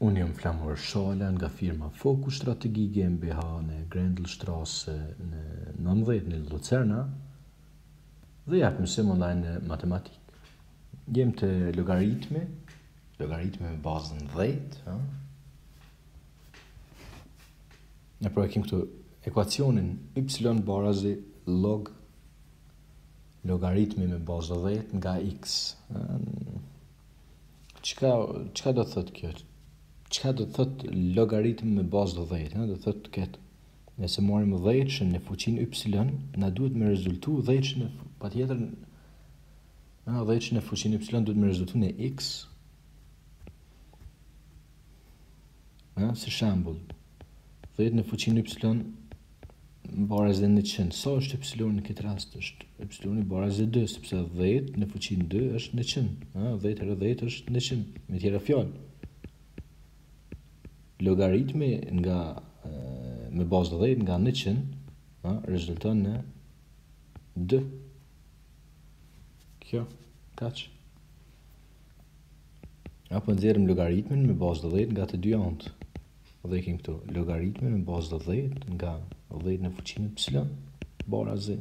Unë jam Flamur Shala nga firma Fokus Strategie GmbH në Grendelstrasse në 19 në Lucerna dhe jap mësim online në matematikë. Jem të logaritmi me bazën 10. Ne projektim këtu ekuacionin y barazi log logaritmi me bazë 10 nga x. Çka do të thotë kjo? Çka do të thotë logaritm me bazë 10? Do të thotë këtë. Nëse marrim 10 në fuqinë y, na duhet me rezultu 10 në patjetër 10 në fuqinë y duhet me rezultu në x. Si shembull, 10 në fuqinë y barazi 100. Sa është y në këtë rast? Është y barazi 2, sepse 10 në fuqinë 2 është 100. 10 herë 10 është 100. Me tjera fjalë, logaritmi nga me bazë 10 nga 100 rezulton në 2. Kjo, kaq. Apo nxjerrim logaritmin me bazë 10 nga të dy anët. Dhe kemi këtu logaritmin me bazë 10 nga 10 në fuqinë y barazi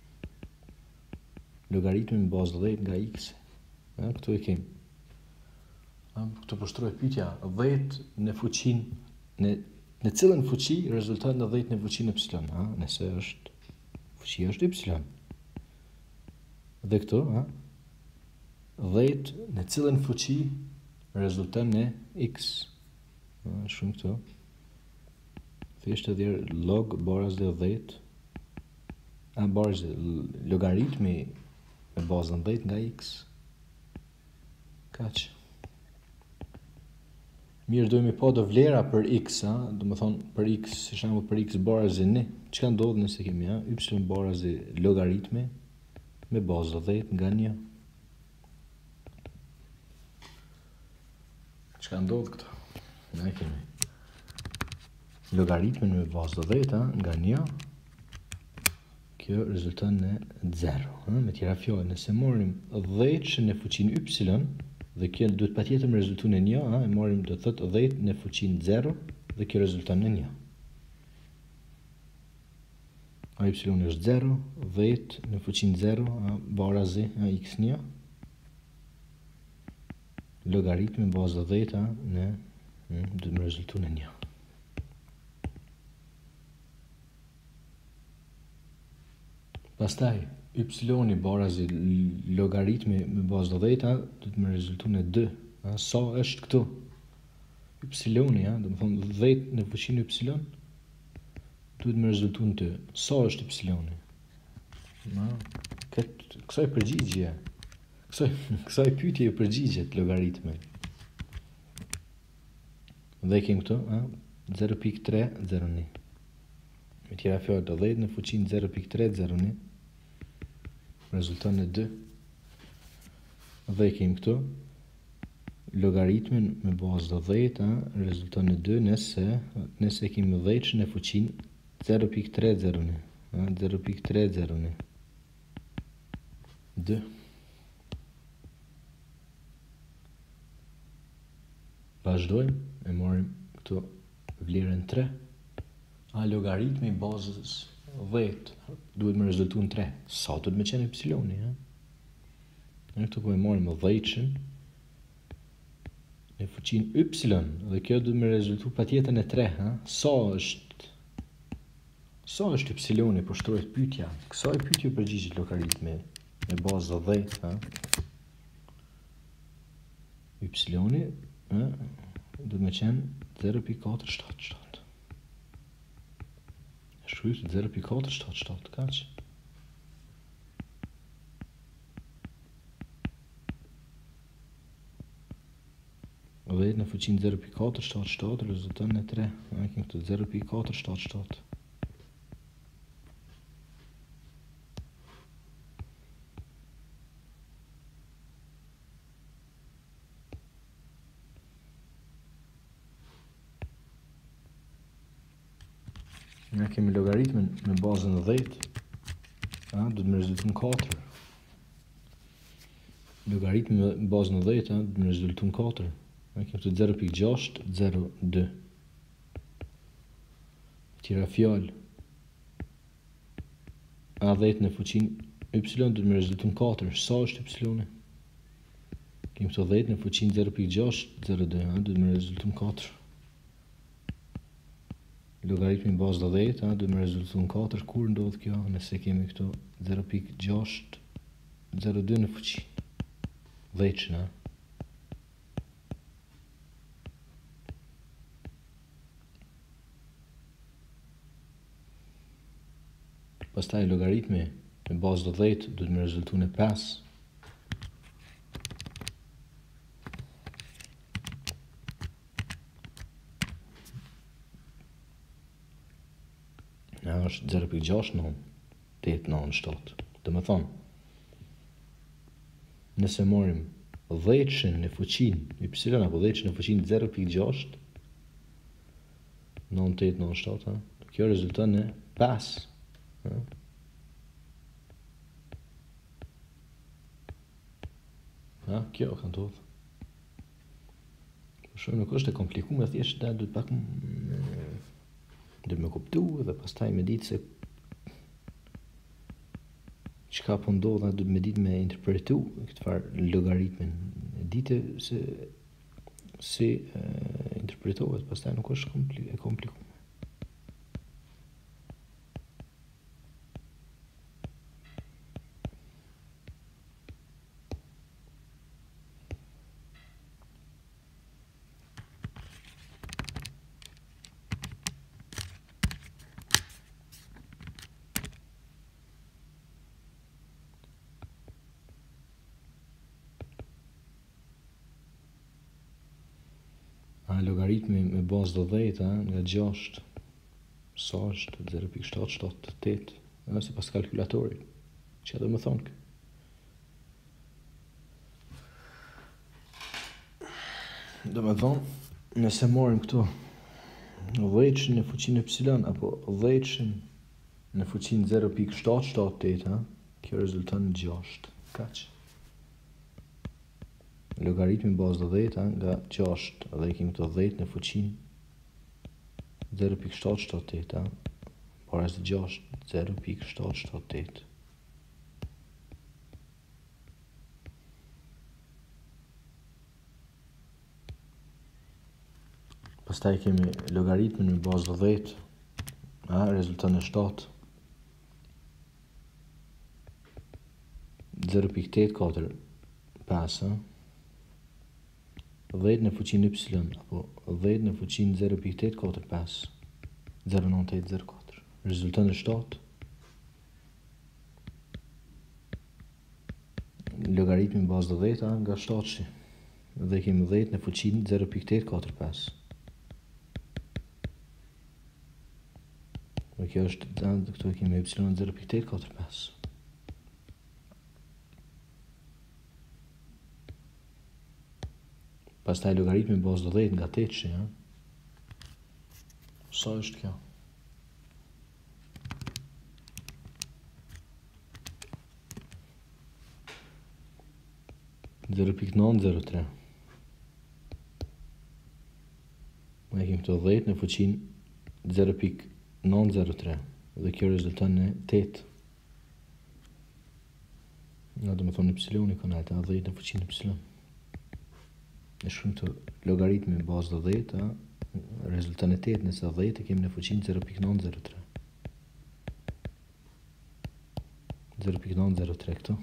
logaritmin me bazë 10 nga x. Këtu e kemi. Këtu përshtrohet pyetja 10 në fuqinë në cilën fuqi rezulton në 10 në fuqinë y, nëse është fuqia është y. Dhe këtu, 10 në cilën fuqi rezulton në x. Shumë këtu. Thjesht edhe log barazi 10. Barazi logaritmi me bazën 10 nga x. Kaq. Mirë, dojmë pa do vlera për x, do më thonë për x, si shembull për x barazi 1. Çka ndodh nëse kemi y barazi logaritmi me bazë 10 nga 1? Çka ndodh këtu? Ne kemi logaritmin me bazë 10 nga 1. Kjo rezulton në 0. Me tjera fjalë, nëse marrim 10 në fuqinë y dhe kjo duhet patjetër me rezulton në 1, e marrim do të thotë 10 në fuqinë 0 dhe kjo rezulton në 1. Y është 0, 10 në fuqinë 0, barazi x1. Logaritmi me bazë 10 në duhet me rezulton në 1. Pastaj, y barazi logaritmi me bazë 10 duhet me rezultu në 2. Sa është këtu? Y, do më thonë 10 në fuqinë y duhet me rezultu në 2. Sa është y? Kësaj përgjigje. Kësaj pyetje përgjigjet logaritmi. Dhe kem këtu, 0.301. Me tjera fjalë, 10 në fuqinë 0.301 rezulton në 2. Dhe kem këtu logaritmin me bazë 10 rezulton në 2 nëse kemi 10 në fuqinë 0.301. 0.301 2. Vazhdojmë e marrim këtu vlerën 3. Logaritmi i bazës 10 duhet me rezultu në 3. Sa duhet me qenë y? Këtu po e marrim 10 në fuqinë y dhe kjo duhet me rezultu patjetër në 3. Sa është y? Po shtrohet pyetja. Kësaj pyetje përgjigjet logaritmi me bazë 10. Y duhet me qenë 0.477. Shkruajt 0.477, kaq. Dhe në fuqinë 0.477 rezulton në 3. Kemi këtu 0.477. Ne kemi logaritmin me bazën 10, duhet me rezultu në 4. Logaritmi me bazën 10 duhet me rezultu në 4. Ne kemi këtu 0.602. Tjera fjalë. A10 në fuqin y do të më rezulton 4. Sa është y? Kemi këtu 10 në fuqin 0.602, do të më rezulton 4. Logaritmi bazë 10, do të më rezulton 4. Kur ndodh kjo? Nëse kemi këtu 0.602 në fuqin 10, pastaj logaritmi me bazë 10 do të më rezulton 5. Është 0.69897. Dhe më thonë, nëse morim 10 në fuqin y apo 10 në fuqin 0.69897, kjo rezulton në 5. Kjo ka ndodhur. Shumë nuk është e komplikuar, thjesht duhet pak dhe me kuptu dhe pastaj me ditë se çka po ndodh, duhet me ditë me interpretu këtë farë logaritmin. Ditë se si interpretohet, pastaj nuk është e komplikuar. Logaritmi me bazë 10 nga 6, sa është 0.778, si pas kalkulatorit, që edhe më thonë. Do me thonë, nëse morim këtu 10 në fuqin y apo 10 në fuqin 0.778, kjo rezulton në 6. Kaq. Logaritmi bazë 10 nga 6, dhe i kemi këto 10 në fuqin 0.778, para është 6, 0.778. Pastaj kemi logaritmin në bazë 10, rezulton në 7, 0.845, 10 në fuqin y, apo 10 në fuqin 0.845, 0.9804, rezulton në 7. Logaritmi bazë 10 nga 7, dhe kemi 10 në fuqin 0.845. Dhe kjo është, këtu kemi y 0.845. Pastaj logaritmi bazë 10 nga 8, sa është kjo? 0.903. Ne kemi këto 10 në fuqin 0.903 dhe kjo rezulton në 8. Nga do me thonë y këna e ta 10 në fuqin y. Në shumë të logaritmi në bazë 10, rezulton në 8, nëse 10 e kemi në fuqin 0.903. 0.903 këto.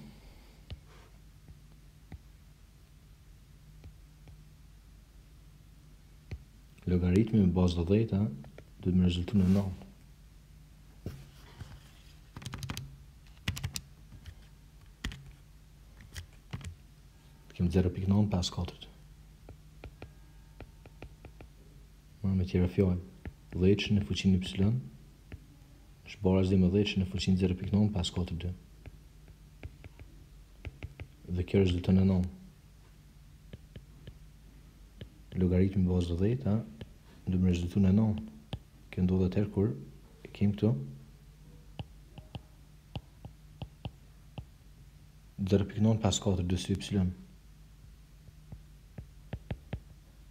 Logaritmi në bazë 10 duhet me rezultu në 9. Kemi 0.954. Me tjera fjallë, 10 në fuqin y është barazi me 10 në fuqin 0.952. Dhe kjo rezulton në 9. Logaritmi bazë 10 do më rezultu në 9. Kjo ndodhet herë kur kemi këtu 0.954 y.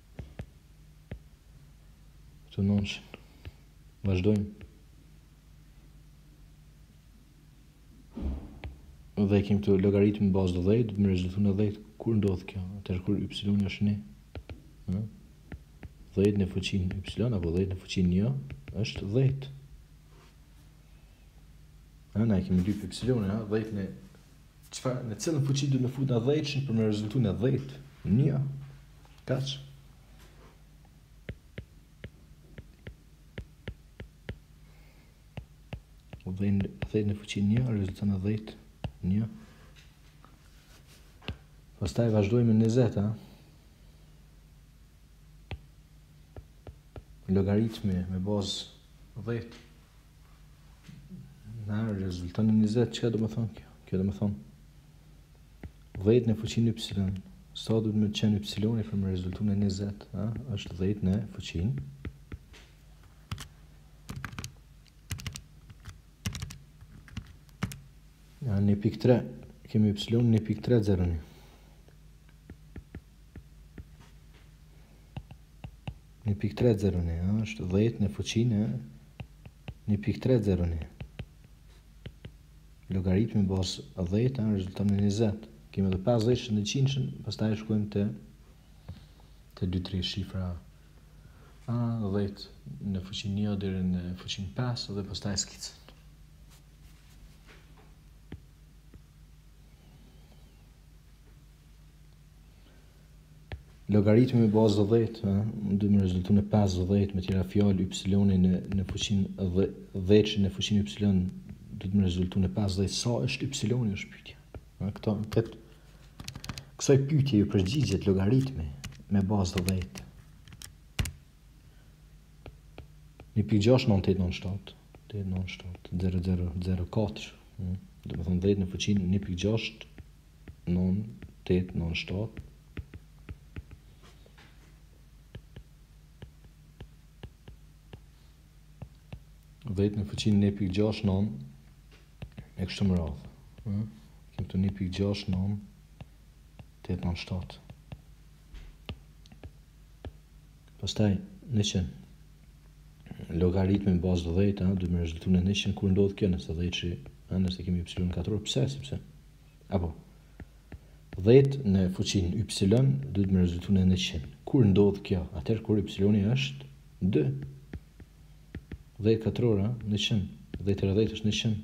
Këtu 900. Vazhdojmë. Dhe kemi këtu logaritmi bazë 10, me rezultu në 10, kur ndodh kjo? Atëherë kur y është 1. 10 në fuqin y, apo 10 në fuqin 1, është 10. Na kemi lyp y, 10 në... Në cilën fuqi du në fut në 10 për me rezultu në 10? 1. Kaq. Dhe në fuqin 1, rezultu në 10. 1. Pastaj vazhdojmë në 20, Logaritmi me bazë 10. Na rezulton në 20, çka do të thonë kjo? Kjo do të thonë 10 në fuqin y. Sa duhet me qenë y për me rezultu në 20, është 10 në fuqin në pikë 3. Kemi y në pikë 3 0 1. Në pikë 3 0 1, është 10 në fuqin në pikë 3 0 1. Logaritmi bazë 10 rezulton në 20. Kemi edhe 50 në 100, pastaj shkojmë te 2-3 shifra 10 në fuqin 1 deri në fuqin 5 dhe pastaj skicën. Logaritmi me bazë 10, du me rezultu në 50, me tjera fjallë y në fuqin 10 në fuqin y, du me rezultu në 50, sa është y është pyetja. Kësaj pyetje ju përgjigjet logaritmi me bazë 10. 1.6 9 897 0004. Do me thonë 10 në fuqin 1.6 9897. Dhe në fuqin 1.69 e kështu më radhë. Kemë të 1.69 897. Pastaj 100. Logaritmi në bazë 10, du me rezultu në 100 kur ndodhë kjo, nëse 10 nëse kemi y në 4, sepse? Apo 10 në fuqin y du me rezultu në 100. Kur ndodhë kjo? Atëherë kur y është 2. 10 katrora, 100. 10 tëra 10 është 100.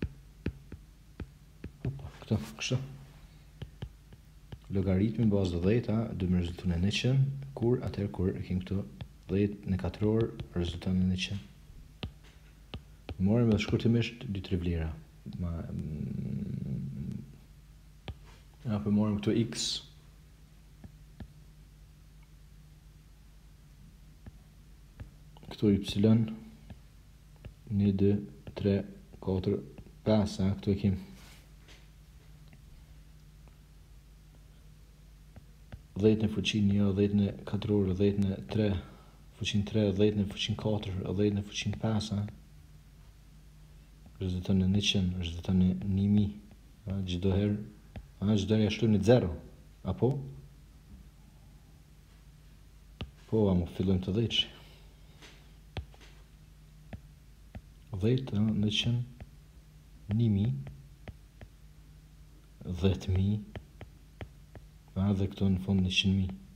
Opa, këto, kështu. Logaritmi në bazë 10, du me rezultu në 100, atëherë kur e kemi këtu 10 në 4 orë, rezulton në 100. Morëm edhe shkurtimisht 2-3 vlera. Për morëm këtu x. Këtu y. 1, 2, 3, 4, 5, këtu e kemi 10 në fuqin 1, 10 në 4 orë, 10 në 3, fuqin 3, 10 në fuqin 4, 10 në fuqin 5, rezulton në 100, rezulton në 1000, çdoherë jashtu në 0, apo? Po, më fillojmë të 10. 10, 100, 1000, 10.000, dhe këto në fund 100.000.